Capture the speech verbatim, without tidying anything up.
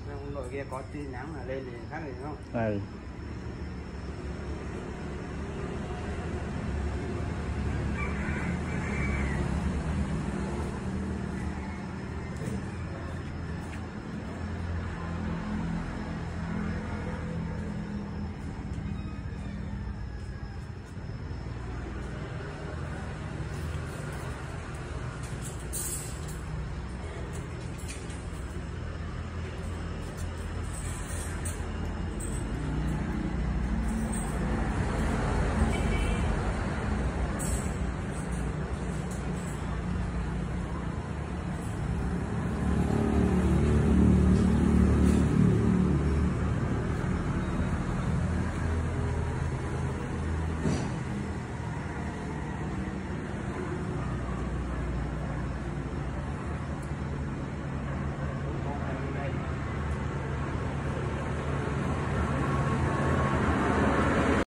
Ông đội kia có tin nhắn là lên thì khác gì đúng không? Ừ.